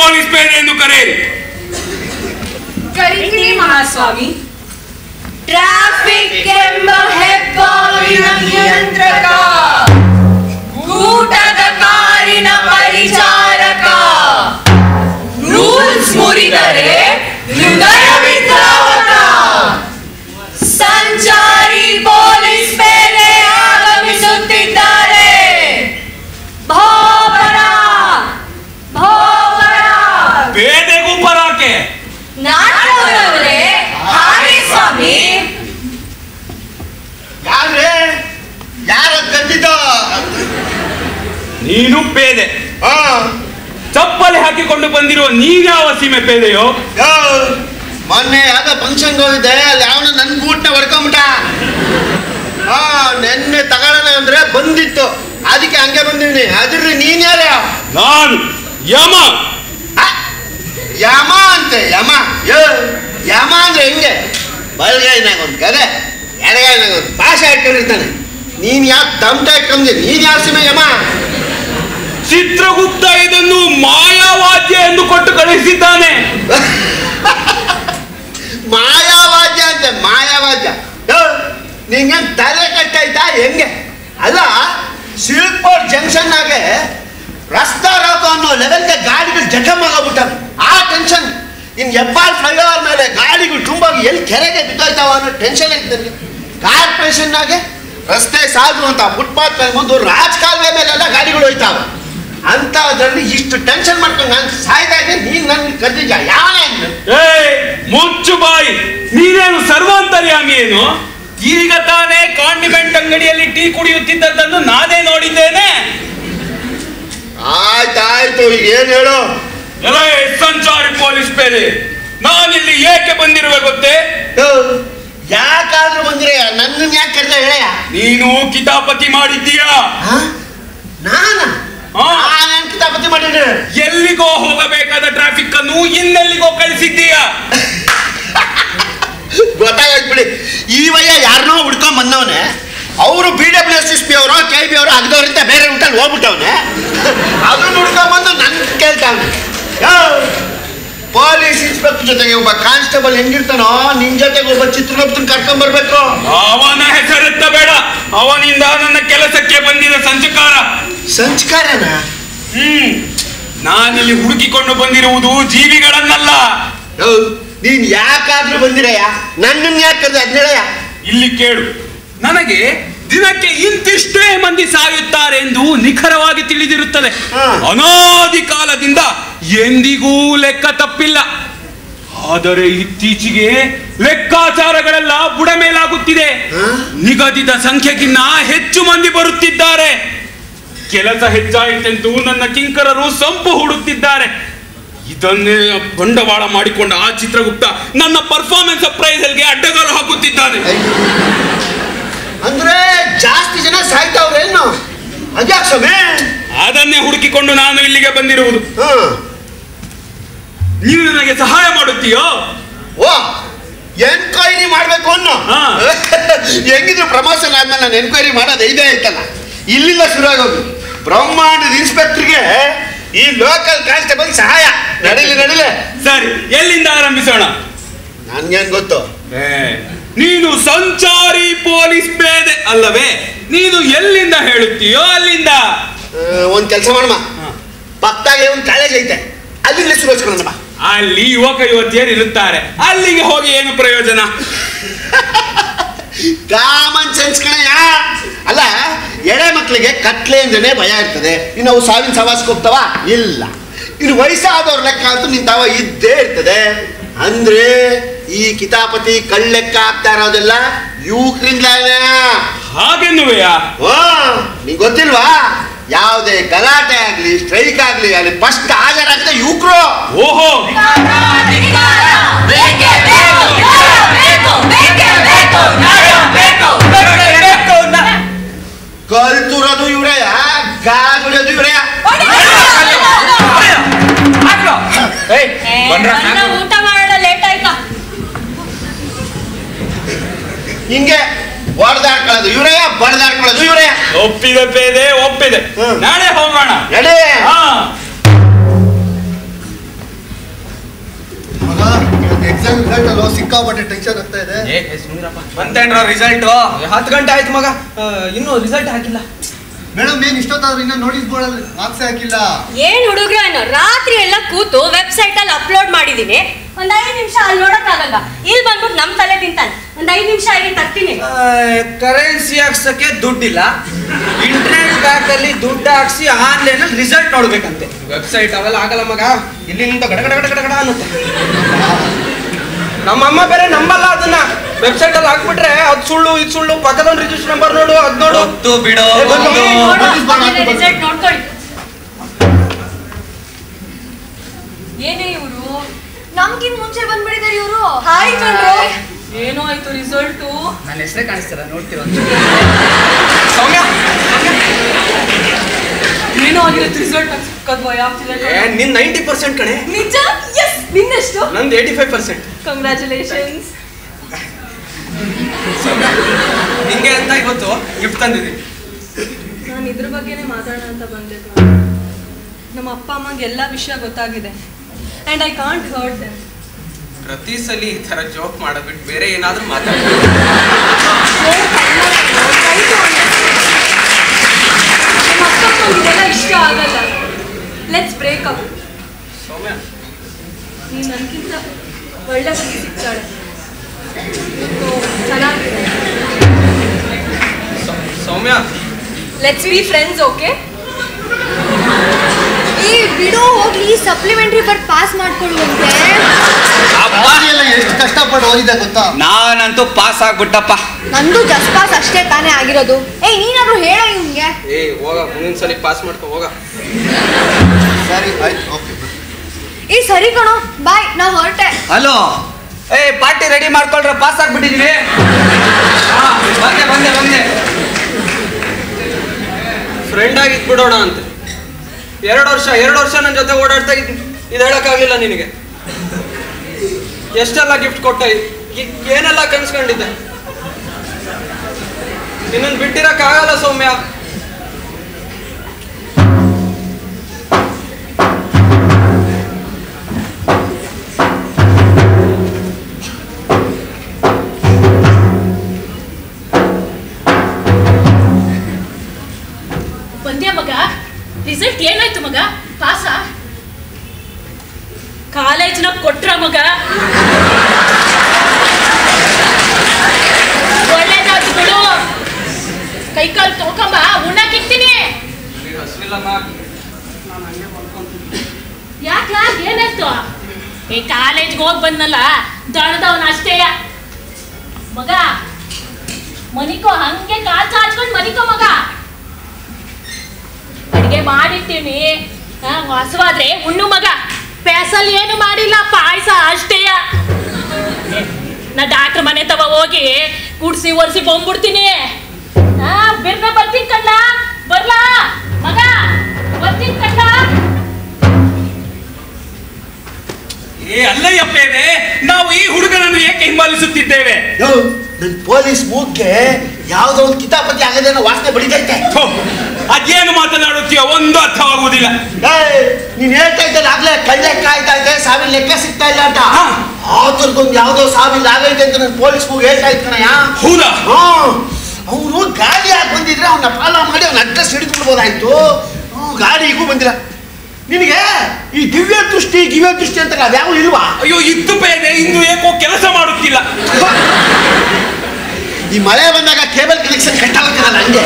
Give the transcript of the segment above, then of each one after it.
Police ಪೇದೆ ಎಂದು ಕರೆಯಿರಿ. ಕರೀತೀನಿ ಮಹಾಸ್ವಾಮಿ. ಟ್ರಾಫಿಕ್ ಎಂಬ ಹೆಬ್ಬಾವಿನ ನಿಯಂತ್ರಕ, ಊಟದ ಕಾರಿನ ಪರಿಚಾರಕ, ರೂಲ್ಸ್ ಮುರಿದರೆ ಹೃದಯ ವಿದ್ರಾವಕ, ಸಂಚಾರಿ ಪೊಲೀಸ್ ಪೇದೆ ಆಗಮಿಸುತ್ತಿದ್ದಾರೆ. ಭೋವರ ಭೋವರ. ಪೇದೆಗೂ ಪರಾಕೆ ನಾಟಕವರವರೇ. ಹಾಗೆ ಸ್ವಾಮಿ. ಯಾರೇ ಯಾರ ಕದ್ದಿದ್ದ? ನೀನು ಪೇದೆ. ಚಪ್ಪಲಿ ಹಾಕಿಕೊಂಡು ಬಂದಿರುವ ನೀವ್ಯಾವ ಸೀಮೆ ಪೇದೆಯೋ? ಮೊನ್ನೆ ಯಾವ್ದೋ ಫಂಕ್ಷನ್ ಹೋಗಿದ್ದೆ, ಅಲ್ಲಿ ಅವನು ನನ್ನ ಬೂಟ್ನ ಹೊಡ್ಕೊಂಬಿಟ್ಟ. ನೆನ್ನೆ ತಗೊಳ್ಳೋಣ ಅಂದ್ರೆ ಬಂದಿತ್ತು, ಅದಕ್ಕೆ ಹಂಗೆ ಬಂದಿವ್ನಿ. ಅದ್ರಿ ನೀನ್ ಯಾರ? ನಾನು ಯಮ. ಯಮ ಅಂತೆ? ಯಮ ಯಮ ಅಂದ್ರೆ ಹೆಂಗೆ? ಬಲಗೈನಾಗ ಒಂದು ಗದೆ, ಎಡಗೈನಾಗ ಒಂದು ಭಾಷೆ ಇಟ್ಕೊಂಡಿರ್ತಾನೆ. ನೀನ್ ಯಾಕೆ ತಮಟೆ ಇಟ್ಕೊಂಡಿ? ನೀನ್ ಯಾವ ಸೀಮೆ ಯಮ? ಚಿತ್ರಗುಪ್ತ ಇದನ್ನು ಮಾಯಾವಾದ್ಯ ಎಂದು ಕೊಟ್ಟು ಕಳಿಸಿದ್ದಾನೆ. ಮಾಯಾವಾದ್ಯ ಅಂತೆ? ಮಾಯಾವಾದ್ಯ ನಿಂಗೆ ತಲೆ ಕಟ್ಟಾಯ್ತಾ ಹೆಂಗೆ? ಅಲ್ಲ, ಶಿಲ್ಪೋರ್ ಜಂಕ್ಷನ್ ನಾಗೆ ರಸ್ತಾ ರೋಕೋ ಅನ್ನೋ ಲೆವೆಲ್ಗೆ ಗಾಡಿಗಳು ಜಖಮ್ ಆಗೋಗ್ಬಿಟ್ಟವೆ. ಆ ಟೆನ್ಷನ್. ಇನ್ ಹೆಬ್ಬಾಳ್ ಫ್ಲೈಓವರ್ ಮೇಲೆ ಗಾಡಿಗಳು ತುಂಬಾಗಿ ಎಲ್ಲಿ ಕೆರೆಗೆ ಬಿದ್ದೋಯ್ತಾವ ಅನ್ನೋ ಟೆನ್ಷನ್ ಐತೆ ನನಗೆ. ಕಾರ್ಪೊರೇಷನ್ ನಾಗೆ ರಸ್ತೆ ಸಾಗು ಅಂತ ಫುಟ್ಪಾತ್ ಮೇಲೆ ಮುಂದೆ ರಾಜಕಾಲುವೆ ಮೇಲೆಲ್ಲ ಗಾಡಿಗಳು ಹೋಯ್ತಾವ. ಅಂತದ್ರಲ್ಲಿ ಇಷ್ಟು ಟೆನ್ಷನ್ ಮಾಡ್ಕೊಂಡು ನಾನು ಸಾಯ್ತಾ ಇದ್ದೆ. ನೀನ್ ನನ್ ಕರ್ದಿದ್ಯ? ಯಾವನೇ ಮುಚ್ಚು ಬಾಯಿ. ನೀನೇನು ಸರ್ವಾಂತರ್ಯಾಮಿ ಏನು? ಈಗ ತಾನೇ ಕಾಂಡಿಮೆಂಟ್ ಅಂಗಡಿಯಲ್ಲಿ ಟೀ ಕುಡಿಯುತ್ತಿದ್ದದ್ದನ್ನು ನಾನೇ ನೋಡಿದ್ದೇನೆ. ಆಯ್ತಾಯ್ತು, ಈಗ ಏನ್ ಹೇಳು? ಸಂಚಾರಿ ಪೊಲೀಸ್ ಪೇದೆ, ನಾನಿಲ್ಲಿ ಏಕೆ ಬಂದಿರುವೆ ಗೊತ್ತೇ? ಯಾಕಾದ್ರೂ ಬಂದ್ರೆ ನನ್ನ ಯಾಕೆ ಕರೆದ ಹೇಳಯ್ಯ? ನೀನು ಕಿತಾಪತಿ ಮಾಡಿದ್ದೀಯಾ? ನಾನೇನ್ ಕಿತಾಪತಿ ಮಾಡಿದ್ರೆ? ಎಲ್ಲಿಗೋ ಹೋಗಬೇಕಾದ ಟ್ರಾಫಿಕ್ ಅನ್ನು ಇನ್ನೆಲ್ಲಿಗೋ ಕಳಿಸಿದ್ದೀಯಾ? ಗೊತ್ತಾಗ್ಬಿಡಿ. ಈ ವಯ್ಯ ಯಾರನ್ನೋ ಹುಡ್ಕೊಂಡ್ ಬಂದವನೆ. ಅವರು BWSSP ಅವರು KB ಅವರು ಆಗದವ್ರಿಂದ ಬೇರೆ ಊಟಲ್ಲಿ ಹೋಗ್ಬಿಟ್ಟವನೆ. ಅದನ್ನ ಹುಡ್ಕೊಂಡ್ಬಂದು ನನ್ ಕೇಳ್ತಾವನೆ. ಪೊಲೀಸ್ ಇನ್ಸ್ಪೆಕ್ಟರ್ ಜೊತೆಗೆ ಒಬ್ಬ ಕಾನ್ಸ್ಟೇಬಲ್ ಹೆಂಗಿರ್ತಾನೋ, ನಿನ್ ಜೊತೆಗೆ ಒಬ್ಬ ಚಿತ್ರಗುಪ್ತನ್ ಕರ್ಕೊಂಡ್ ಬರ್ಬೇಕು. ಅವನ ಹೆಸರೆತ್ತ ಬೇಡ. ಅವನಿಂದ ನನ್ನ ಕೆಲಸಕ್ಕೆ ಬಂದಿದ ಸಂಚಕಾರ. ಸಂಚಕಾರನ? ನಾನಿಲ್ಲಿ ಹುಡುಕಿಕೊಂಡು ಬಂದಿರುವುದು ಜೀವಿಗಳನ್ನಲ್ಲ. ನೀನ್ ಯಾಕಾದ್ರೂ ಬಂದಿರಯ್ಯ? ನನ್ನನ್ನು ಯಾಕೆ ಕರೆದ ಅದ್ನೇಳಯ್ಯ? ಇಲ್ಲಿ ಕೇಳು. ನನಗೆ ದಿನಕ್ಕೆ ಇಂತಿಷ್ಟೇ ಮಂದಿ ಸಾಯುತ್ತಾರೆ ಎಂದು ನಿಖರವಾಗಿ ತಿಳಿದಿರುತ್ತದೆ. ಅನಾದಿ ಕಾಲದಿಂದ ಎಂದಿಗೂ ಲೆಕ್ಕ ತಪ್ಪಿಲ್ಲ. ಆದರೆ ಇತ್ತೀಚೆಗೆ ಲೆಕ್ಕಾಚಾರಗಳೆಲ್ಲ ಬುಡಮೇಲಾಗುತ್ತಿದೆ. ನಿಗದಿತ ಸಂಖ್ಯೆಗಿನ್ನ ಹೆಚ್ಚು ಮಂದಿ ಬರುತ್ತಿದ್ದಾರೆ. ಕೆಲಸ ಹೆಚ್ಚಾಯಿತೆಂದು ನನ್ನ ಕಿಂಕರರು ಸಂಪು ಹುಡುಕ್ತಿದ್ದಾರೆ. ಇದನ್ನೇ ಬಂಡವಾಳ ಮಾಡಿಕೊಂಡ ಆ ಚಿತ್ರಗುಪ್ತ ನನ್ನ ಪರ್ಫಾರ್ಮೆನ್ಸ್ ಅಪ್ರೈಸಲ್ಗೆ ಅಡ್ಡಗಾಲು ಹಾಕುತ್ತಿದ್ದಾನೆ. ಅಂದ್ರೆ ಜಾಸ್ತಿ ಜನ ಸಾಯ್ತಾವ್ರೇನು? ಅದ್ಯಾಕ್ ಸಮಯ? ಅದನ್ನೇ ಹುಡುಕಿಕೊಂಡು ನಾನು ಇಲ್ಲಿಗೆ ಬಂದಿರುವುದು. ನೀನು ನನಗೆ ಸಹಾಯ ಮಾಡುತ್ತೀಯೋ? ಓ, ಎನ್ಕ್ವೈರಿ ಮಾಡ್ಬೇಕು ಅನ್ನೋ? ಹೆಂಗಿದ್ರು ಪ್ರಮೋಷನ್ ಆದ್ಮೇಲೆ ನಾನು ಎನ್ಕ್ವೈರಿ ಮಾಡೋದು ಇದೇ ಆಯ್ತಲ್ಲ. ಇಲ್ಲಿಂದ ಶುರು ಆಗೋದು. ಬ್ರಹ್ಮಾಂಡದ ಇನ್ಸ್ಪೆಕ್ಟರ್ಗೆ ಈ ಲೋಕಲ್ ಕಾನ್ಸ್ಟೇಬಲ್ ಸಹಾಯ. ನಡೀಲಿ. ಸರಿ, ಎಲ್ಲಿಂದ ಆರಂಭಿಸೋಣ? ನನ್ಗೇನ್ ಗೊತ್ತು? ನೀನು ಸಂಚಾರಿ ಪೊಲೀಸ್ ಪೇದೆ ಅಲ್ಲವೇ? ನೀನು ಎಲ್ಲಿಂದ ಹೇಳುತ್ತೀಯೋ ಅಲ್ಲಿಂದ. ಒಂದ್ ಕೆಲಸ ಮಾಡಮ್ಮ, ಪಕ್ಕದಾಗೆ ಒಂದು ಕಾಲೇಜ್ ಐತೆ, ಅಲ್ಲಿಂದ ಶುರು ಹಚ್ಕೊಳ್ಳೋಣ. ಅಲ್ಲಿ ಯುವಕ ಯುವತಿಯರು ಇರುತ್ತಾರೆ, ಅಲ್ಲಿಗೆ ಹೋಗಿ ಏನು ಪ್ರಯೋಜನ? ಕಾಮನ್ ಸೆನ್ಸ್ ಕಣಯ್ಯ. ಅಲ್ಲ, ಎಳೆ ಮಕ್ಕಳಿಗೆ ಕತ್ಲೆ ಅಂದ್ರೇನೆ ಭಯ ಇರ್ತದೆ. ಇನ್ನು ಅವು ಸಾವಿನ ಸವಾಸಕ್ಕೆ ಹೋಗ್ತಾವ? ಇಲ್ಲ. ಇನ್ನು ವಯಸ್ಸಾದವ್ರ ಲೆಕ್ಕ ಅಂತೂ ನಿಂತಾವ ಇದ್ದೇ ಇರ್ತದೆ. ಅಂದ್ರೆ ಈ ಕಿತಾಪತಿ ಕಳ್ಳೆಕ್ಕ ಆಗ್ತಾ ಇರೋದೆಲ್ಲ ಯುವಕರಿಂದ. ಹಾಗೆನ್ನುವೆಯಾ? ನಿಂಗೆ ಗೊತ್ತಿಲ್ವಾ? ಯಾವುದೇ ಗಲಾಟೆ ಆಗ್ಲಿ, ಸ್ಟ್ರೈಕ್ ಆಗ್ಲಿ, ಅಲ್ಲಿ ಫಸ್ಟ್ ಹಾಜರಾಗದೆ ಯುವಕರು. ಓಹೋ, ಕಲ್ತುರೋದು ಇವ್ರೆಯ, ಗಾಗುಳಿಯೋದು ಇವ್ರೆಯ. ಊಟ ಮಾಡೋಣ, ಲೇಟ್ ಆಯ್ತಾ? ಹಿಂಗೆ ಹೊಡೆದಾಡ್ಕೊಳ್ಳೋದು ಇವ್ರೆಯ, ಬಡ್ದಾಡ್ಕೊಳ್ಳೋದು ಇವ್ರೆಯ. ಒಪ್ಪಿದೆ ಪೇದೆ, ಒಪ್ಪಿದೆ. ನಾಳೆ ಹೋಗೋಣ. ನಡೆ. ಸಿಕ್ಕಾಪಟ್ಟೆ ಟೆನ್ಷನ್ ಆಗ್ತಾ ಇದೆ. ಬಂತೇನ್ರ ರಿಸಲ್ಟ್? 10 ಗಂಟೆ ಆಯ್ತು ಮಗ, ಇನ್ನೂ ರಿಸಲ್ಟ್ ಹಾಕಿಲ್ಲ. ಮೇಡಮ್ ಏನ್ ಇಷ್ಟೊತ್ತಾದ್ರೂ ಇನ್ನ ನೋಟಿಸ್ ಬೋರ್ಡ್ ಅಲ್ಲಿ ಮಾರ್ಕ್ಸ್ ಹಾಕಿಲ್ಲ. ಏನ್ ಹುಡುಗ್ರ ಏನೋ ರಾತ್ರಿ ಎಲ್ಲ ಕೂತು ವೆಬ್ಸೈಟ್ ಅಲ್ಲಿ ಅಪ್ಲೋಡ್ ಮಾಡಿದೀನಿ. ಒಂದ್ 5 ನಿಮಿಷ ಅಲ್ಲಿ ನೋಡಕ್ಕಾಗಲ್ಲ, ಇಲ್ಲಿ ಬಂದ್ಬಿಟ್ಟು ನಮ್ ತಲೆ ತಿಂತಾನೆ. ಒಂದ್ 5 ನಿಮಿಷ ಆಗಿ ತರ್ತೀನಿ. ಕರೆನ್ಸಿ ಹಾಕ್ಸಕ್ಕೆ ದುಡ್ಡಿಲ್ಲ, ಇಂಟರ್ನೆಟ್ ಬ್ಯಾಂಕ್ ಅಲ್ಲಿ ದುಡ್ಡು ಹಾಕ್ಸಿ ಆನ್ಲೈನ್ ಅಲ್ಲಿ ರಿಸಲ್ಟ್ ನೋಡ್ಬೇಕಂತೆ. ವೆಬ್ಸೈಟ್ ಅವೆಲ್ಲ ಆಗಲ್ಲ ಮಗ, ಇಲ್ಲಿಂದ ಗಡ ಗಡ ಗಡ ಗಡ ಅನ್ನುತ್ತೆ. ನಮ್ಮಮ್ಮ ಬೇರೆ ನಂಬಲ್ಲ ಅದನ್ನ. ವೆಬ್ಸೈಟ್ ಅಲ್ಲಿ ಹಾಕ್ಬಿಟ್ರೆ ಅದ್ ಸುಳ್ಳು ಇದು ಸುಳ್ಳು, ಪಕ್ಕದೊಂದು ರಿಜಿಸ್ಟರ್ ನಂಬರ್ ನೋಡು, ಅದ್ ನೋಡು ಬಿಡೋ. ರಿಸಲ್ಟ್ ನೋಡ್ಕೊಳ್ಳಿ. ಏನೇ ಇವರು ನಮ್ಗಿನ್ ಮುಂಚೆ ಬಂದ್ಬಿಟ್ಟಿದ್ದಾರೆ ಇವರು. ಹಾಯ್ ಕಣ್ರು, ಏನೋ ಆಯ್ತು ರಿಸಲ್ಟ್? ನನ್ನ ಹೆಸರೇ ಕಾಣಿಸ್ತಾರ, ನೋಡ್ತೀರ? ಸೌಮ್ಯ ಏನೋ ಆಗಿರುತ್ತೆ ರಿಸಲ್ಟ್ ನಿನ್ 90% ಕಣೆ. ನಿಜ? ಎಸ್. ನಿನ್ನೆಷ್ಟು? ನಂದು 85%. ಕಂಗ್ರ್ಯಾಚುಲೇಷನ್ಸ್. ನಿಂಗೆ ಅಂತ ಇವತ್ತು ಗಿಫ್ಟ್ ತಂದಿದ್ದೀನಿ. ನಾನು ಇದ್ರ ಬಗ್ಗೆನೇ ಮಾತಾಡೋಣ ಅಂತ ಬಂದೆ. ನಮ್ಮ ಅಪ್ಪ ಅಮ್ಮಂಗೆ ಎಲ್ಲ ವಿಷಯ ಗೊತ್ತಾಗಿದೆ and I can't hurt them. ಪ್ರತಿ ಸಲ ಈ ತರ ಜೋಕ್ ಮಾಡಬಿಟ್ಟು ಬೇರೆ ಏನಾದ್ರೂ ಮಾತಾಡ. ನಮ್ಮ ಅಪ್ಪ ಅಮ್ಮಂಗೆ ಇದೆಲ್ಲ ಇಷ್ಟ ಆಗಲ್ಲ. Let's break up. ಸೌಮ್ಯ, ನೀನು ನನಗಿಂತ ಒಳ್ಳೆ ಹುಡುಗಿ ಸಿಗ್ತಾಳೆ, ಚೆನ್ನಾಗಿದೆ. Soumya, let's be friends, okay? ಈ ಬಿಡೋ ಹೋಗ್ಲಿ, ಸಪ್ಲಿಮೆಂಟರಿ ಬಟ್ ಪಾಸ್ ಮಾಡ್ಕೊಳ್ಳುವಂತೆ. ಎಷ್ಟು ಕಷ್ಟಪಟ್ಟು ಓದಿದೆ ಗೊತ್ತಾ? ನಾನಂತೂ ಪಾಸ್ ಆಗ್ಬಿಟ್ಟಪ್ಪ. ನಂದು ಜಸ್ಟ್ ಪಾಸ್ ಅಷ್ಟೇ ತಾನೇ ಆಗಿರೋದು. ನೀನಾದ್ರೂ ಹೇಳೋ ಇವ್ನಿಗೆ. ಹೋಗ, ಮುಂದಿನ ಸಲ ಪಾಸ್ ಮಾಡ್ಕೊ ಹೋಗ. ಸರಿ ಆಯ್ತು, ಓಕೆ. ಸರಿ ಕಣೋ, ಬಾಯ್, ನಾ ಹೊರಟೆ. ಹಲೋ, ಪಾರ್ಟಿ ರೆಡಿ ಮಾಡ್ಕೊಳ್ರ, ಪಾಸ್ ಆಗ್ಬಿಟ್ಟಿದೀವಿ. ಬಂದೆ ಬಂದೆ ಬಂದೆ. ಫ್ರೆಂಡ್ ಆಗಿ ಇದ್ಬಿಡೋಣ ಅಂತ 2 ವರ್ಷ ನನ್ನ ಜೊತೆ ಓಡಾಡ್ತಾ ಇದ್ದೀನಿ. ಇದು ಹೇಳಕ್ಕಾಗಲಿಲ್ಲ ನಿನಗೆ. ಎಷ್ಟೆಲ್ಲ ಗಿಫ್ಟ್ ಕೊಟ್ಟ, ಏನೆಲ್ಲ ಕನ್ಸ್ಕೊಂಡಿದ್ದೆ. ನಿನ್ನನ್ನು ಬಿಟ್ಟಿರಕ್ಕಾಗಲ್ಲ ಸೌಮ್ಯ. ಬಂದ್ಯಾ ಮಗ? ರಿಸಲ್ಟ್ ಏನಾಯ್ತು ಮಗ? ಪಾಸಾ? ಕಾಲೇಜ್ನ ಕೊಟ್ರ ಮಗ? ಒಳ್ಳೇದಾಯ್ತು ಬಿಡು. ಕೈಕಾಲು ತೊಳ್ಕೊಂಬ, ಉಣ್ಣಕ್ಕಿಕ್ತೀನಿ. ಯಾಕ, ಏನಾಯ್ತು? ಕಾಲೇಜ್ಗೆ ಹೋಗಿ ಬಂದಲ್ಲ, ದಣದವನ ಅಷ್ಟೇಯ ಮಗ. ಮನಿಕೋ, ಹಂಗೆ ಕಾಲ್ ಚಾಚ್ಕೊಂಡು ಮನಿಕೋ ಮಗ. ಅಡಿಗೆ ಮಾಡಿರ್ತೀನಿ, ಹಸುವಾದ್ರೆ ಉಣ್ಣು ಮಗ. ಪೆಸಲ್ ಏನು ಮಾಡಿಲ್ಲ, ಪಾಯಸ ಅಷ್ಟೇಯ. ನಾ ಡಾಕ್ಟರ್ ಮನೆ ತವ ಹೋಗಿ ಕುಡ್ಸಿ ಒರೆಸಿ ಬಂದ್ಬಿಡ್ತೀನಿ. ಬಿರ್ನ ಬರ್ತೀನಿ ಕಣ್ಣ, ಬರ್ಲಾ ಮಗ, ಬರ್ತೀನಿ ಕಣ್ಣ. ಅಲ್ಲಯ್ಯಪ್ಪ, ನಾವು ಈ ಹುಡುಗನನ್ನು ಏಕೆ ಹಿಂಬಾಲಿಸುತ್ತಿದ್ದೇವೆ? ನನ್ ಪೊಲೀಸ್ ಮೂಗ್ಗೆ ಯಾವ್ದೋ ಒಂದು ಕಿತಾಪತಿ ಆಗದೇನೋ ವಾಸನೆ ಬಡಿತೈತೆ. ಅದೇನು ಮಾತನಾಡುತ್ತೀಯ, ಒಂದು ಅರ್ಥವಾಗುವುದಿಲ್ಲ. ನೀನ್ ಹೇಳ್ತಾ ಇದ್ದಲ್ಲ ಆಗ್ಲೇ ಕಳ್ಳೆ ಕಾಯ್ತಾ ಇದೆ, ಸಾವಿನ ಲೆಕ್ಕ ಸಿಗ್ತಾ ಇಲ್ಲ ಅಂತ. ಆತರ್ಗೊಂದು ಯಾವ್ದೋ ಸಾವಿನ ಆಗೈತೆ ಅಂತ ನನ್ ಪೊಲೀಸ್ ಮೂಗ್ ಹೇಳ್ತಾ ಇದ್ಕಣಯ್ಯ. ಹೌದಾ? ಅವನು ಗಾಡಿ ಹಾಕಿ ಬಂದಿದ್ರೆ ಅವನ್ನ ಫಾಲೋ ಮಾಡಿ ಅವ್ನ ಅಡ್ರೆಸ್ ಹಿಡಿದು ಬಿಡ್ಬೋದಾಯ್ತು. ಗಾಡಿ ಈಗೂ ಬಂದಿಲ್ಲ. ನಿನಗೆ ಈ ದಿವ್ಯ ದೃಷ್ಟಿ ಅಂತ ಅದ್ಯಾವ ಇಲ್ವಾ? ಅಯ್ಯೋ, ಇತ್ತು ಬೇರೆ, ಇಂದು ಏಕೋ ಕೆಲಸ ಮಾಡುತ್ತಿಲ್ಲ. ಈ ಮಳೆ ಬಂದಾಗ ಕೇಬಲ್ ಕನೆಕ್ಷನ್ ಕಟ್ ಆಗುತ್ತಿರಲ್ಲ, ಹಂಗೆ.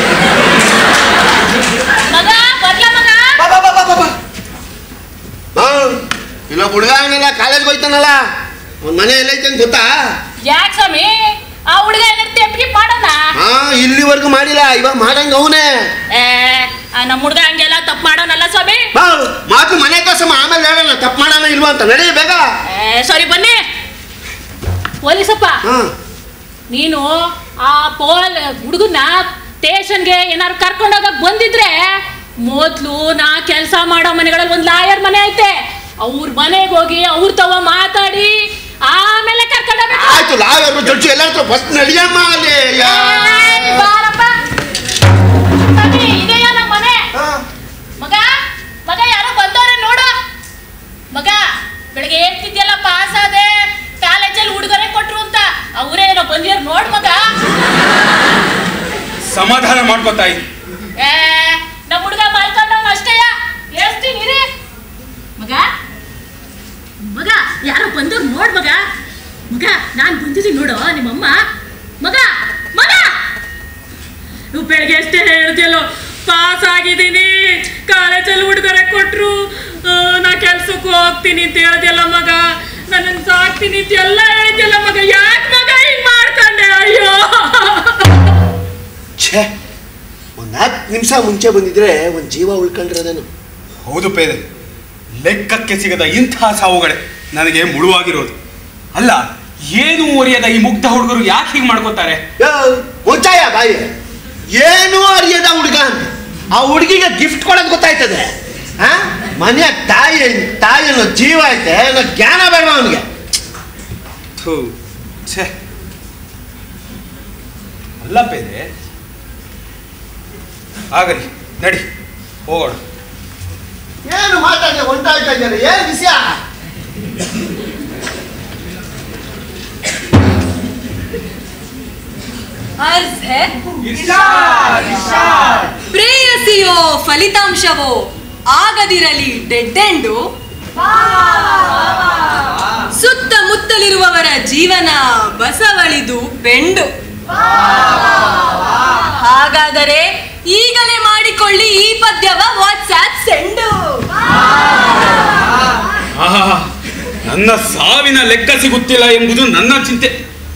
ಇಲ್ಲ ಹುಡುಗ ಅವನೆಲ್ಲ ಕಾಲೇಜ್ಗೆ ಹೋಯ್ತಾನಲ್ಲ, ಅವ್ನ ಮನೆ ಎಲ್ಲೈತೆ ಅಂತ ಗೊತ್ತಾ? ಯಾಕೆ ಸ್ವಾಮಿ, ಆ ಹುಡುಗ ಏನಾರ ಮಾಡೋಣ? ಇಲ್ಲಿವರೆಗೂ ಮಾಡಿಲ್ಲ, ಇವಾಗ ಮಾಡಂಗ ಅವನೇ. ನಮ್ಮ ಹುಡುಗ ಹಂಗೆಲ್ಲ ತಪ್ಪು ಮಾಡೋನಲ್ಲ ಸ್ವಾಮಿ. ಮಾತು ಮನೆ ಕಸಮ, ಆಮೇಲೆ ಹೇಳೋಣ ತಪ್ಪು ಮಾಡೋಣ ಇಲ್ವಾ ಅಂತ. ನಡಿ ಬೇಗ. ಸರಿ ಬನ್ನಿ. ಪೊಲೀಸಪ್ಪ, ನೀನು ಆ ಹುಡುಗನ ಸ್ಟೇಷನ್ಗೆ ಏನಾರು ಕರ್ಕೊಂಡೋಗಕ್ ಬಂದಿದ್ರೆ, ಮೊದ್ಲು ನಾ ಕೆಲಸ ಮಾಡೋ ಮನೆಗಳಲ್ಲಿ ಒಂದು ಲಾಯರ್ ಮನೆ ಐತೆ, ಅವ್ರ ಮನೆಗೆ ಹೋಗಿ ಅವ್ರ ತವ ಮಾತಾಡಿ ಆಮೇಲೆ ಕರ್ಕೊಂಡೋಗ್ಬೇಕು. ಆಯ್ತು, ಲಾಯರ್ ಜಡ್ಜು ಎಲ್ಲ ಫಸ್ಟ್ ನಡಿಯಮ್ಮ. ಬಾರಪ್ಪ, ಇದೆಯಾ ನಮ್ಮ ಮನೆ? ಮಗ ಮಗ ಯಾರೋ ಬಂದವ್ರೆ ನೋಡು. ಮಗ ಬೆಳಗ್ಗೆ ಹೇಳ್ತಿದ್ಯಲ್ಲ, ಪಾಸ್ ಆದೆ, ಕಾಲೇಜ್ ಸಮಾಧಾನ ಮಾಡ್ಕೋತಾ ಇದ್ದೀನಿ. ನಮ್ಮ ಹುಡುಗ ಮಲ್ಕೊಂಡವನು ಅಷ್ಟೇ. ಹೇಳ್ತೀನಿ ರೀ ಮಗ. ಮಗ ಯಾರೋ ಬಂದವ್ರು ನೋಡ್ ಮಗ. ಮಗ ನಾನು ಬಂದಿದ್ದೀನಿ ನೋಡು ನಿಮ್ಮಮ್ಮ. ಮಗ ಮಗ ನೀವು ಬೆಳಗ್ಗೆ ಎಷ್ಟೇ ಹೇಳ್ತಿಯಲ್ಲೋ ಪಾಸ್ ಆಗಿದ್ದೀನಿ, ಕಾಲೇಜಲ್ಲಿ ಹುಡುಗರೆ ಕೊಟ್ರು, ನಾ ಕೆಲ್ಸಕ್ಕೆ ಹೋಗ್ತೀನಿ ಅಂತ ಹೇಳ್ದಲ್ಲ ಮಗ, ನನ್ನನ್ನು ಸಾಕ್ತೀನಿ ಅಂತ ಎಲ್ಲ ಹೇಳಿದ್ಯಲ್ಲ ಮಗ, ಯಾಕೆ ಮಗ ಹಿಂಗ್ ಮಾಡ್ಕೊಂಡೆ? ಅಯ್ಯೋ ಛೇ, ಒಂದು 10 ನಿಮಿಷ ಮುಂಚೆ ಬಂದಿದ್ರೆ ಒಂದು ಜೀವ ಉಳ್ಕೊಂಡಿರೋದೇನು. ಹೌದು ಪೇದೆ, ಲೆಕ್ಕಕ್ಕೆ ಸಿಗದ ಇಂಥ ಸಾವುಗಳೇ ನನಗೆ ಮುಳುವಾಗಿರೋದು. ಅಲ್ಲ, ಏನು ಅರಿಯದ ಈ ಮುಗ್ಧ ಹುಡುಗರು ಯಾಕೆ ಹೀಗೆ ಮಾಡ್ಕೋತಾರೆ? ಮುಚ್ಚಾಯ ಬಾಯಿ. ಏನೂ ಅರಿಯದ ಹುಡುಗ ಅಂತ ಆ ಹುಡುಗಿಗೆ ಗಿಫ್ಟ್ ಕೊಡೋದು ಗೊತ್ತಾಯ್ತದೆ. ಮನೆಯ ತಾಯಿಯನ್ನು ಜೀವ ಐತೆ, ಜ್ಞಾನ ಬೇಡ ಅವನಿಗೆ. ಛೇ, ಅಲ್ಲ ಪೇದೆ, ಆಗಲಿ ನಡಿ ಹೋಗೋಣ. ಏನು ಮಾತಾಡಿ ಹೊಂಟಾಯ್ತಾ ಇದ್ದಾರೆ, ಏನು ವಿಷಯ? अर्ज है ಪ್ರೇಯಸಿಯೋ ಫಲಿತಾಂಶವೋ ಆಗದಿರಲಿ ಡೆಡ್ ಎಂಡು. ಸುತ್ತಮುತ್ತಲಿರುವವರ ಜೀವನ ಬಸವಳಿದು ಬೆಂಡು. ಹಾಗಾದರೆ ಈಗಲೇ ಮಾಡಿಕೊಳ್ಳಿ ಈ ಪದ್ಯವ ವಾಟ್ಸ್ಆಪ್ ಸೆಂಡು. ನನ್ನ ಸಾವಿನ ಲೆಕ್ಕ ಸಿಗುತ್ತಿಲ್ಲ ಎಂಬುದು ನನ್ನ ಚಿಂತೆ.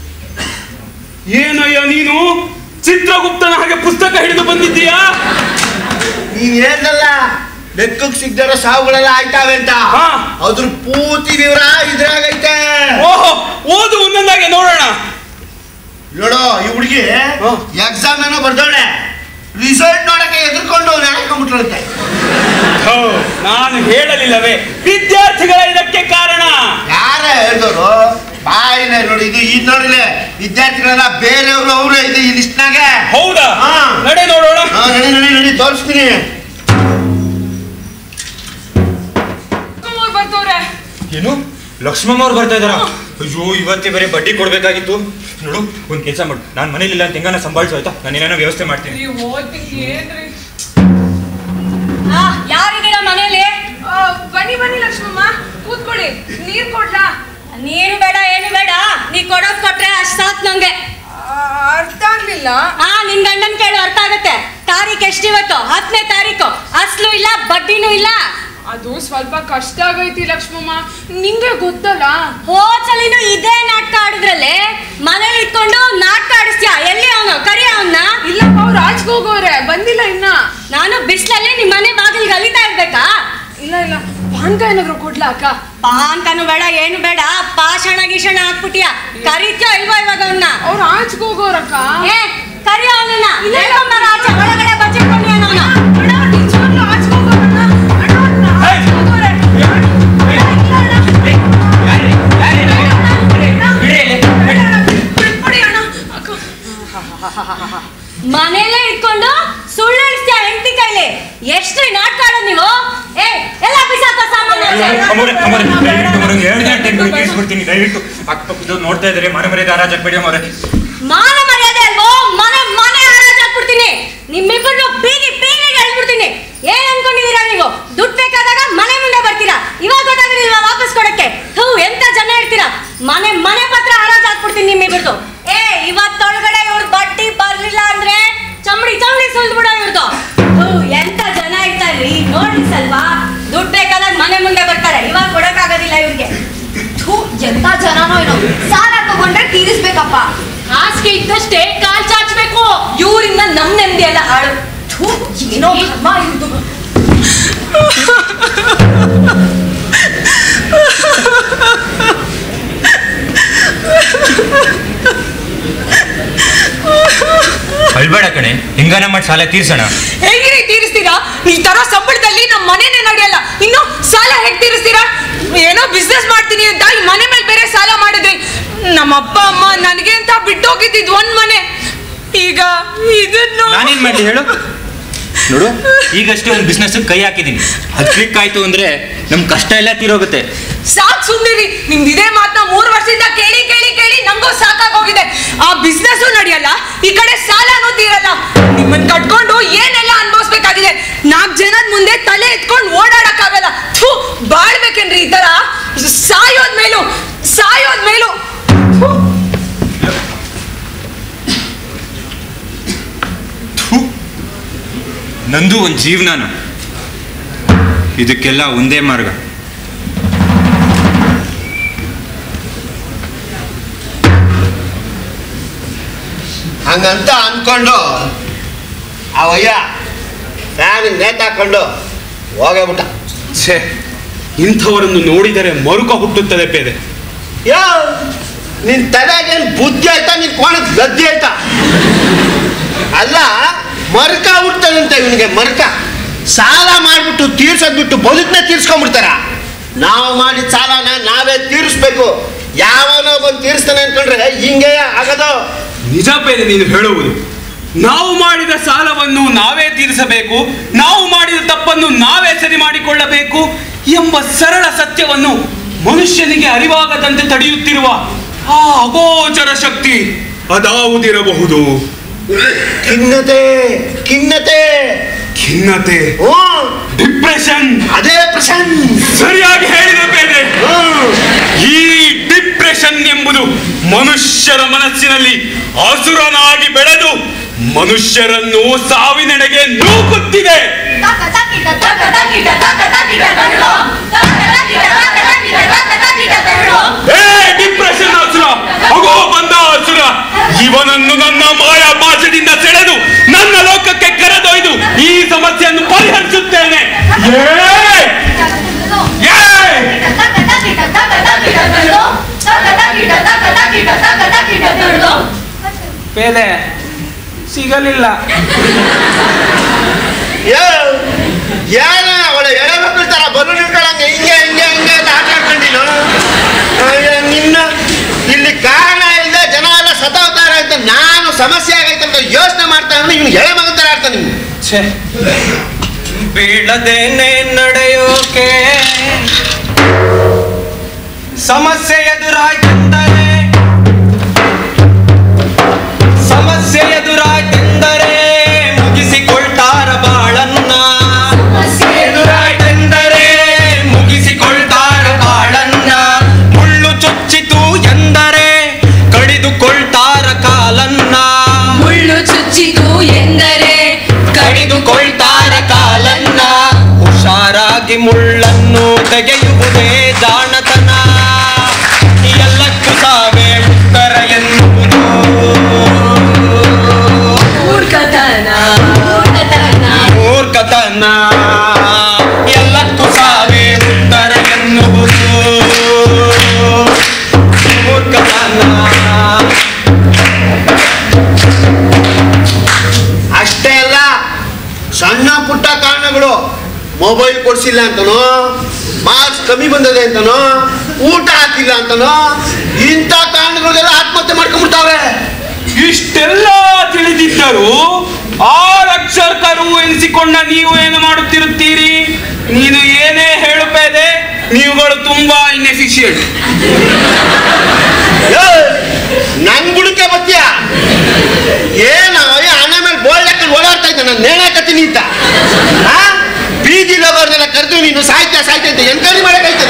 ಏನಯ್ಯ ನೀನು ಚಿತ್ರಗುಪ್ತನ ಹಾಗೆ ಪುಸ್ತಕ ಹಿಡಿದು ಬಂದಿದ್ದೀಯಾ? ನೀನೇನಲ್ಲ ಲೆಕ್ಕಕ್ಕೆ ಸಿಗ್ದಿರೋ ಸಾವುಗಳೆಲ್ಲ ಆಯ್ತಾವೆ ಅಂತ ಅದ್ರ ಪೂರ್ತಿ ವಿವರ ಇದ್ರಾಗೈತೆ. ಓಹೋ, ಓದು ಒಂದೊಂದಾಗೆ ನೋಡೋಣ. ನೋಡೋ, ಈ ಹುಡುಗಿ ಎಕ್ಸಾಮ್ ಏನೋ ಬರ್ದವಳೆ, ರಿಸಲ್ಟ್ ನೋಡಕ್ಕೆ ಎದುರ್ಕೊಂಡು ನೆನಕೊಂಡ್ಬಿಟ್ರಂತೆ. ನಾನು ಹೇಳಲಿಲ್ಲವೇ, ವಿದ್ಯಾರ್ಥಿಗಳ ಇದಕ್ಕೆ ಕಾರಣ. ಯಾರ ಹೇಳಿದವರು? ಬಾಯಿನ ನೋಡಿ, ಇದು ನೋಡಿಲ್ಲ, ವಿದ್ಯಾರ್ಥಿಗಳೆಲ್ಲ ಬೇರೆಯವರು ಅವರು ಇದು ಈ ಲಿಸ್ಟ್ನಾಗ. ಹೌದಾ? ನಡೆ ನೋಡೋಣ. ನಡಿ ತೋರಿಸ್ತೀನಿ. ಬರ್ತವ್ರೆ. ಏನು ಲಕ್ಷ್ಮಮ್ಮ ಅವ್ರು ಬರ್ತಾ ಇದಾರ? ಅಯ್ಯೋ, ಇವತ್ತೇ ಬರೀ ಬಡ್ಡಿ ಕೊಡ್ಬೇಕಾಗಿತ್ತು. ನೋಡು, ಒಂದ್ ಕೆಲಸ ಮಾಡು, ನಾನು ಮನೇಲಿಲ್ಲ ಅಂತ ಹೆಂಗಾನ ಸಂಭಾಳಿಸು ಆಯ್ತಾ? ನಾನು ಏನೇನೋ ವ್ಯವಸ್ಥೆ ಮಾಡ್ತೀನಿ. ಯಾರಿದ್ದೀರಾ ಮನೇಲಿ? ಬನ್ನಿ ಬನ್ನಿ ಲಕ್ಷ್ಮಮ್ಮ, ಕೂತ್ಕೊಳ್ಳಿ. ನೀರ್ ಕೊಡ್ಲಾ? ನೀರು ಬೇಡ, ಏನು ಬೇಡ, ನೀ ಕೊಡೋದ್ ಕೊಟ್ರೆ ಅಷ್ಟ್ ಸಾಕ್ ನಂಗೆ. ಅರ್ಥ ಆಗ್ಲಿಲ್ಲ. ನಿನ್ ಗಂಡನ್ ಕೇಳು, ಅರ್ಥ ಆಗತ್ತೆ. ತಾರೀಖ್ ಎಷ್ಟಿವತ್ತು? 10ನೇ ತಾರೀಕು. ಅಸ್ಲು ಇಲ್ಲ, ಬಡ್ಡಿನೂ ಇಲ್ಲ. ಅದು ಸ್ವಲ್ಪ ಕಷ್ಟ ಆಗೈತಿ ಲಕ್ಷ್ಮಮ್ಮ, ನಿಂಗೆ ಗೊತ್ತಲ್ಲ. ಹೋದ್ಸಲಿನೂ ಇದೇ ನಾಟಕ ಆಡಿದ್ರಲ್ಲೇ, ಮನೇಲಿ ಇಟ್ಕೊಂಡು ನಾಟಕ ಆಡಿಸ್ತೀಯ. ಎಲ್ಲಿ ಅವನು? ಕರಿ ಅವನ್ನ. ಇಲ್ಲ, ಅವ್ರು ಆಚೆಗೆ ಹೋಗೋರೆ, ಬಂದಿಲ್ಲ ಇನ್ನ. ನಾನು ಬಿಸ್ಲಲ್ಲಿ ನಿಮ್ ಮನೆ ಬಾಗಿಲ್ ಗಲಿತಾ ಇರ್ಬೇಕಾ? ಇಲ್ಲ ಇಲ್ಲ, ಪಾನ್ಕ ಏನಾದ್ರು ಕೊಡ್ಲಾ ಅಕ್ಕ? ಪಾನ್ಕನು ಬೇಡ, ಏನು ಬೇಡ, ಪಾಷಣ ಗೀಷಣ ಹಾಕ್ಬಿಟ್ಟಿಯ. ಕರೀತ್ಯೋ ಇಲ್ವಾ ಇವಾಗ ಅವನ್ನ? ಅವ್ರು ಆಚೆಗೆ ಹೋಗೋರಕ್ಕ. ಕರಿ ಅವನನ್ನ. ಆಚೆ ಒಳಗಡೆ ಬಚ್ಚಿಟ್ಕೊಂಡು ಅವನ. ಮನೇಲೆ ಇಟ್ಕೊಂಡು ಸುಳ್ಳು ಹೇಳ್ತೀಯ ಹೆಂಡತಿ ಕೈಲಿ. ಎಷ್ಟು ನಾಟಕ ಆಡೋದು ನೀವು? ಎಲ್ಲ ಬಿಸಾಕ ಸಾಮಾನು. ದಯವಿಟ್ಟು ಅಕ್ಕಪಕ್ಕದವ್ರು ನೋಡ್ತಾ ಇದಾರೆ, ಮನೆ ಮರ್ಯಾದೆ ಹರಾಜಾಕ್ಬೇಡಿ ಅಮ್ಮವ್ರೆ. ಮಾನ ಮರ್ಯಾದೆ ಅಲ್ವೋ? ಮನೆ ಹರಾಜಾಕ್ಬಿಡ್ತೀನಿ. ನಿಮ್ಮಿಬ್ಬರನ್ನು ಬೀದಿಗೆ ಹೇಳ್ಬಿಡ್ತೀನಿ. ಏನ್ ಅನ್ಕೊಂಡಿದೀರಾ ನೀವು? ದುಡ್ಡು ಬೇಕಾದಾಗ ಮನೆ ಮುಂದೆ ಬರ್ತೀರಾ, ಇವಾಗ ಗೊತ್ತಾಗಲಿಲ್ಲ ವಾಪಸ್ ಕೊಡಕ್ಕೆ. ಎಂತ ಜನ ಇರ್ತೀರಾ? ಮನೆ ಪತ್ರ ಹರಾಜಾಕ್ಬಿಡ್ತೀನಿ ನಿಮ್ಮಿಬ್ಬರದು. ಇವತ್ತೊಳಗಡೆ ಇವ್ರ ಬಡ್ಡಿ ಬರ್ಲಿಲ್ಲ ಅಂದ್ರೆ ಚಮಡಿ ಸುಲ್ದ್ಬಿಡೋ ಇವ್ರದು. ಎಂತ ಜನ ಇರ್ತಾರ್ರಿ ನೋಡಿ. ಸ್ವಲ್ಪ ದುಡ್ಡು ಬೇಕಾದಾಗ ಮನೆ ಮುಂದೆ ಬರ್ತಾರೆ, ಇವಾಗ ಕೊಡಕ್ಕಾಗೋದಿಲ್ಲ ಇವ್ರಿಗೆ. ಎಂತ ಜನನೋ ಏನೋ, ಸಾಲ ತಗೊಂಡ್ರೆ ತೀರಿಸ್ಬೇಕಪ್ಪ. ಹಾಸಿಗೆ ಇದ್ದಷ್ಟೇ ಕಾಲ್ ಚಾಚಬೇಕು. ಇವರಿಂದ ನಮ್ ನೆಮ್ಮದಿ ಎಲ್ಲ ಹಾಳು. ಏನೋ ಧರ್ಮ ಇರುದು. ಅಳ್ಬೇಡ ಕಣೆ, ಹಿಂಗಾನ ಮಾಡಿ ಸಾಲ ತೀರ್ಸೋಣ. ಹೇಗಿರಿ ತೀರಿಸ್ತೀರಾ? ಈ ತರ ಸಂಬಳದಲ್ಲಿ ನಮ್ಮ ಮನೆನೇ ನಡೆಯಲ್ಲ, ಇನ್ನು ಸಾಲ ಹೇಗ್ ತೀರಿಸ್ತೀರಾ? ಏನೋ ಬಿಸ್ನೆಸ್ ಮಾಡ್ತೀನಿ ಅಂತ ಈ ಮನೆ ಮೇಲೆ ಬೇರೆ ಸಾಲ ಮಾಡಿದ್ರಿ. ನಮ್ಮ ಅಪ್ಪ ಅಮ್ಮ ನನಗೆ ಅಂತ ಬಿಟ್ಟೋಗಿದ್ದಿದ್ ಒಂದ್ ಮನೆ, ಈಗ ಇದನ್ನು ನಾನೇನ್ ಮಾಡ್ಲಿ ಹೇಳು? ನೋಡು, ಈಗಷ್ಟೇ ಒಂದು ಬಿಸ್ನೆಸ್ ಕೈ ಹಾಕಿದೀನಿ. ಅದು ಕ್ಲಿಕ್ ಆಯ್ತು ಅಂದ್ರೆ ನಮ್ ಕಷ್ಟ ಎಲ್ಲ ತೀರೋಗುತ್ತೆ. ಸಾಕ್ ಸುಮ್ನಿರಿ. ನಿಮ್ದು ಇದೇ ಮಾತನ್ನ 3 ವರ್ಷದಿಂದ ಕೇಳಿ ನಂಗೂ ಸಾಕಾಗೋಗಿದೆ. ಆ ಬಿಸ್ನೆಸ್ ನಡೆಯಲ್ಲ, ಈ ಕಡೆ ಸಾಲನೂ ತೀರಲ್ಲ. ನಂದು ಒಂದು ಜೀವನಾನ. ಇದಕ್ಕೆಲ್ಲ ಒಂದೇ ಮಾರ್ಗ. ಹಂಗಂತ ಅನ್ಕೊಂಡು ಅವಯ್ಯ ಫ್ಯಾನ್ ನೇತಾಕೊಂಡು ಹೋಗಬಿಟ್ಟ. ಛೇ, ಇಂಥವರನ್ನು ನೋಡಿದರೆ ಮರುಕ ಹುಟ್ಟುತ್ತದೆ ಪೇದೆ. ಯೋ, ನಿನ್ ತಲೆಗೇನು ಬುದ್ಧಿ ಆಯ್ತಾ, ನಿನ್ ಕೋಣದ ಗದ್ದೆ ಆಯ್ತಾ? ಅಲ್ಲ, ಮರ್ಕ ಹುಡ್ತಾನಂತೆ ಇವನಿಗೆ. ಮರ್ಕ ಸಾಲ ಮಾಡ್ಬಿಟ್ಟು ತೀರ್ಸೋದ್ ಬಿಟ್ಟು ಬದುಕನ್ನ ತೀರ್ಸ್ಕೊಂಡ್ಬಿಡ್ತಾರ. ನಾವು ಮಾಡಿದ ಸಾಲನ ನಾವೇ ತೀರಿಸ್ಬೇಕು. ಯಾವನೋ ಬಂದು ತೀರಿಸ್ತಾನೆ ಅನ್ಕೊಂಡ್ರೆ ಹಿಂಗೆ ಆಗದು. ನಿಜ ಪೇದೆ ನೀನು ಹೇಳುವುದು. ನಾವು ಮಾಡಿದ ಸಾಲವನ್ನು ನಾವೇ ತೀರಿಸಬೇಕು, ನಾವು ಮಾಡಿದ ತಪ್ಪನ್ನು ನಾವೇ ಸರಿ ಮಾಡಿಕೊಳ್ಳಬೇಕು ಎಂಬ ಸರಳ ಸತ್ಯವನ್ನು ಮನುಷ್ಯನಿಗೆ ಅರಿವಾಗದಂತೆ ತಡೆಯುತ್ತಿರುವ ಆ ಅಗೋಚರ ಶಕ್ತಿ ಅದಾವುದಿರಬಹುದು? ಖಿನ್ನತೆ. ಖಿನ್ನತೆ ಖಿನ್ನತೆ, ಡಿಪ್ರೆಷನ್. ಅದೇ ಪ್ರಶನ್. ಸರಿಯಾಗಿ ಹೇಳಿದ ಪೇದೆ. ಈ ಡಿಪ್ರೆಷನ್ ಎಂಬುದು ಮನುಷ್ಯರ ಮನಸ್ಸಿನಲ್ಲಿ ಅಸುರನಾಗಿ ಬೆಳೆದು ಮನುಷ್ಯರನ್ನು ಸಾವಿನೆಡೆಗೆ ನೂಕುತ್ತಿದೆ. ಡಿಪ್ರೆಷನ್ ಅಸುರ, ಅಗೋ ಬಂದ ಅಸುರ. ಇವನನ್ನು ನನ್ನ ಮಾಯಾ ಪಾಶದಿಂದ ಸೆಳೆದು ನನ್ನ ಲೋಕಕ್ಕೆ ಕರೆದೊಯ್ದು ಈ ಸಮಸ್ಯೆಯನ್ನು ಪರಿಹರಿಸುತ್ತೇನೆ. ಪೇದೆ ಸಿಗಲಿಲ್ಲ. ಏನ ಅವಳ ಎಳೆ ಮಕ್ಕಳ ತರ ಬರು ನಿಂತ್ಕೊಳಂಗೆ ಹಿಂಗೆ ಹಿಂಗೆ ಹಿಂಗೆ ಅಂತ ಆಟ ಆಡ್ಕೊಂಡಿಲ್ಲ. ನಿನ್ನ ಇಲ್ಲಿ ಕಾರಣ ಇಲ್ಲದೆ ಜನ ಎಲ್ಲ ಸತಾವತಾರ ಅಂತ ನಾನು ಸಮಸ್ಯೆ ಆಗೈತೆ ಅಂತ ಯೋಚನೆ ಮಾಡ್ತಾ ಇವ್ನು ಎಳೆ ಮಗನ ತರ ಆಡ್ತಾನೆ. ಛೇ, ಬೀಳದೇನೆ ನಡೆಯೋಕೆ ಸಮಸ್ಯೆ ಎದುರಾಯ್ತೆಂದರೆ, ಸಮಸ್ಯೆ ಎದುರಾಯ್ತೆಂದರೆ ಮುಗಿಸಿಕೊಳ್ತಾರ ಬಾಳನ್ನ. ಎದುರಾಯ್ತೆಂದರೆ ಮುಗಿಸಿಕೊಳ್ತಾರ ಬಾಳನ್ನ. ಮುಳ್ಳು ಚುಚ್ಚಿತು ಎಂದರೆ ಕಡಿದುಕೊಳ್ತಾರ ಕಾಲನ್ನ. ಮುಳ್ಳು ಚುಚ್ಚಿತು ಎಂದರೆ ಕಡಿದುಕೊಳ್ತಾರ ಕಾಲನ್ನ. ಹುಷಾರಾಗಿ ಮುಳ್ಳನ್ನು ತೆಗೆಯುವುದೇ ಜಾಣತನ. ಎಲ್ಲಕ್ಕೂ ಸಾವೇ ಉತ್ತರ ಎನ್ನುವುದು ಮೂರ್ಖತನ. ಮೂರ್ಖತನ. ಎಲ್ಲಕ್ಕೂ ಸಾವೇ ಉತ್ತರ ಎನ್ನುವುದು ಮೂರ್ಖತನ. ಅಷ್ಟೇ ಅಲ್ಲ, ಸಣ್ಣ ಪುಟ್ಟ ಕಾರಣಗಳು, ಮೊಬೈಲ್ ಕೊಡ್ಸಿಲ್ಲ ಅಂತನೋ, ಮಾರ್ಕ್ಸ್ ಕಮ್ಮಿ ಬಂದದೆ ಅಂತನೋ, ಊಟ ಹಾಕಿಲ್ಲ ಅಂತನೋ, ಇಂಥ ಕಾರಣಗಳಿಗೆಲ್ಲ ಆತ್ಮಹತ್ಯೆ ಮಾಡ್ಕೊಂಡ್ಬಿಡ್ತಾವೆ. ಇಷ್ಟೆಲ್ಲ ತಿಳಿದಿದ್ದರೂ ಆರಕ್ಷಕರು ಎನಿಸಿಕೊಂಡ ನೀವು ಏನು ಮಾಡುತ್ತಿರುತ್ತೀರಿ? ನೀನು ಏನೇ ಹೇಳುಪೇದೆ, ನೀವುಗಳು ತುಂಬಾ ಇನ್ಎಫಿಷಿಯಂಟ್. ನನ್ ಗುಡಕ್ಕೆ ಬತ್ತೀಯ ಏನವ ಹಣೆ ಮೇಲೆ ಬೋಲ್ಡ್ ಹಾಕೊಂಡು ಓಡಾಡ್ತಾ ಇದ್ದ. ನಾನು ನೇಣಾಕತ್ತೀನಿ ಅಂತ ಬೀದಿಲಿ ಹೋಗೋರ್ನೆಲ್ಲ ಕರೆದು ನೀನು ಸಾಯ್ತಾ ಸಾಯ್ತಾ ಅಂತ ಎನ್ಕ್ವೈರಿ ಮಾಡಕ್ಕಾಯ್ತದ?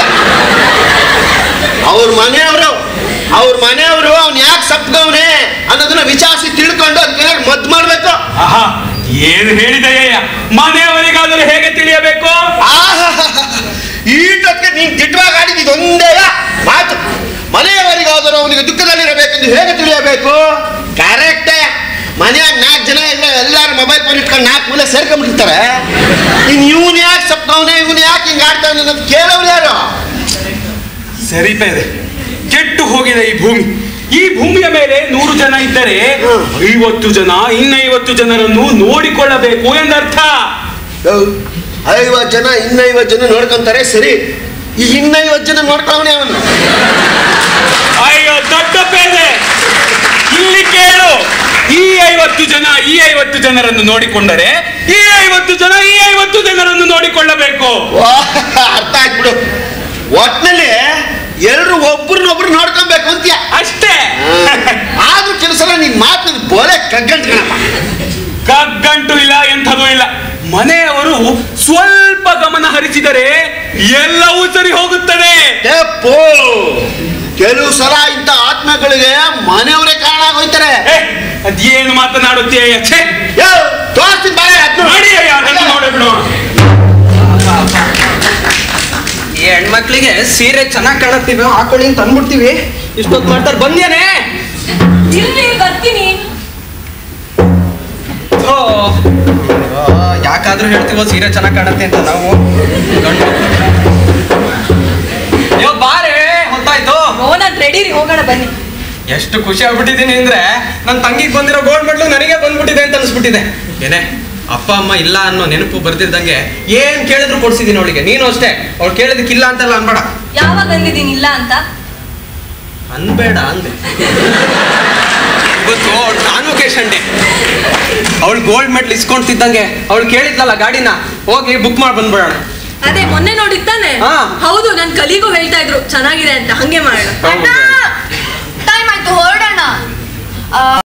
ಅವ್ರ ಮನೆಯವರು ಅವ್ನು ಯಾಕೆ ಸಪ್ಗವನೆ ಅನ್ನೋದನ್ನ ವಿಚಾರಿಸಿ ತಿಳ್ಕೊಂಡು ಅದಕ್ಕೆ ಮದ್ದು ಮಾಡ್ಬೇಕು. ಏನು ಹೇಳಿದೆಯ? ಮನೆಯವರಿಗಾದರೂ ಹೇಗೆ ತಿಳಿಯಬೇಕು? ಈಟಕ್ಕೆ ನೀನ್ ದಿಟ್ಟವಾಗಿ ಆಡಿದ್ದು ಒಂದೇ ಮಾತು. ಮನೆಯವರಿಗಾದರೂ ಅವನಿಗೆ ದುಃಖದಲ್ಲಿರಬೇಕೆಂದು ಹೇಗೆ ತಿಳಿಯಬೇಕು? ಕರೆಕ್ಟೇ. ಮನೆಯಾಗ 4 ಜನ ಎಲ್ಲಾರು ಮೊಬೈಲ್ ಫೋನ್ ಇಟ್ಕೊಂಡು 4 ಮೂಲೆ ಸೇರ್ಕೊಂಡ್ಬಿಟ್ಟಿರ್ತಾರೆ. ಇವನು ಯಾಕೆ ಸಪ್ನವನೇ, ಇವನು ಯಾಕೆ ಹಿಂಗೆ ಆಡ್ತಾನೆ ಅನ್ನೋದು ಕೇಳೋರು ಯಾರು? ಸರಿ ಪೇದೆ, ಕೆಟ್ಟು ಹೋಗಿದೆ ಈ ಭೂಮಿ. ಈ ಭೂಮಿಯ ಮೇಲೆ 100 ಜನ ಇದ್ದರೆ 50 ಜನ ಇನ್ನ 50 ಜನರನ್ನು ನೋಡಿಕೊಳ್ಳಬೇಕು ಎಂದರ್ಥ. 50 ಜನ ಇನ್ನ 50 ಜನ ನೋಡ್ಕೊಂತಾರೆ. ಸರಿ, ಈ ಇನ್ನ 50 ಜನ ನೋಡ್ಕೊಳ್ಳೋನೆ ಅವನು. ಅಯ್ಯೋ ದೊಡ್ಡ ಪೇದೆ, ಇಲ್ಲಿ ಕೇಳು. ಈ 50 ಜನರನ್ನು ನೋಡಿಕೊಂಡರೆ ಈ 50 ಜನರನ್ನು ನೋಡಿಕೊಳ್ಳಬೇಕು. ಅರ್ಥ ಆಯ್ತು. ಒಟ್ಟಿನಲ್ಲಿ ಎಲ್ರು ಒಬ್ರನ್ನೊಬ್ರು ನೋಡ್ಕೊಬೇಕು ಅಂತೀಯ ಅಷ್ಟೇ. ಆದ್ರೂ ಕೆಲಸ ನೀನ್ ಮಾತನಾಡ ಬೋಲೆ ಕಗ್ಗಂಟು ಕಣಪ್ಪ. ಕಗ್ಗಂಟು ಇಲ್ಲ, ಎಂಥದೂ ಇಲ್ಲ. ಮನೆಯವರು ಸ್ವಲ್ಪ ಗಮನ ಹರಿಸಿದರೆ ಎಲ್ಲವೂ ಸರಿ ಹೋಗುತ್ತದೆ. ಕೆಲವು ಸಲ ಇಂಥ ಆತ್ಮಗಳಿಗೆ ಮನೆಯವರೇ ಕಾರಣ ಆಗೋಯ್ತಾರೆ. ಅದೇನು ಮಾತನಾಡುತ್ತೀಯ? ತೋರಿಸ್ತೀನಿ ಬಾಳೆ. ಸೀರೆ ಚೆನ್ನಾಗಿ ಕಾಣತ್ತೀವಿ ಹಾಕೊಳ್ಳಿ ಅಂತ ಅಂದ್ಬಿಡ್ತೀವಿ. ಇಷ್ಟೊತ್ತು ಮಾಡ್ತಾರೆ ಬಂದೇನೆ. ಇಲ್ಲಿ ಬರ್ತೀನಿ. ಯಾಕಾದ್ರೂ ಹೇಳ್ತೀವೋ ಸೀರೆ ಚೆನ್ನಾಗಿ ಕಾಣತ್ತೆ ಅಂತ ನಾವು. ಅಯ್ಯೋ ಬಾರೇ ಹೊತ್ತಾಯ್ತು. ನಾನು ರೆಡಿ ರೀ, ಹೋಗೋಣ ಬನ್ನಿ. ಎಷ್ಟು ಖುಷಿ ಆಗ್ಬಿಟ್ಟಿದ್ದೀನಿ ಅಂದ್ರೆ ನನ್ನ ತಂಗಿಗೆ ಬಂದಿರೋ ಗೋಲ್ಡ್ ಮೆಡಲ್ ನನಗೆ ಬಂದ್ಬಿಟ್ಟಿದೆ ಅಂತ ಅನ್ಸ್ಬಿಟ್ಟಿದೆ. ಏನೇ ಅಪ್ಪ ಅಮ್ಮ ಇಲ್ಲ ಅನ್ನೋ ನೆನಪು ಬರ್ತಿದ್ದಂಗೆ ಏನ್ ಕೇಳಿದ್ರು ಕೊಡ್ಸಿದೀನಿ ಅವಳಿಗೆ. ನೀನು ಅಷ್ಟೇ, ಅವ್ಳು ಕೇಳಿದಕ್ಕಿಲ್ಲ ಅಂತೆಲ್ಲ ಅನ್ಬೇಡ. ಯಾವಾಗ ಅಂದಿದ್ದೀನಿ ಇಲ್ಲ ಅಂತ? ಅನ್ಬೇಡ ಅಂದೆ. ಇವತ್ತು ಅವಳು ಕಾನ್ವೊಕೇಶನ್ ಡೇ. ಅವಳು ಗೋಲ್ಡ್ ಮೆಡಲ್ ಇಸ್ಕೊಂತಿದ್ದಂಗೆ ಅವಳು ಕೇಳಿದ್ಲಲ್ಲ ಗಾಡಿನ, ಹೋಗಿ ಬುಕ್ ಮಾಡಿ ಬಂದ್ಬಿಡೋಣ. ಅದೇ ಮೊನ್ನೆ ನೋಡಿದ್ದಾನೆ. ಹೌದು, ನನ್ ಕಲಿಗೂ ಹೇಳ್ತಾ ಇದ್ರು ಚೆನ್ನಾಗಿದೆ ಅಂತ. ಹಂಗೆ ಮಾಡೋಣ. ಟೈಮ್ ಆಯ್ತು, ಹೊರಡೋಣ.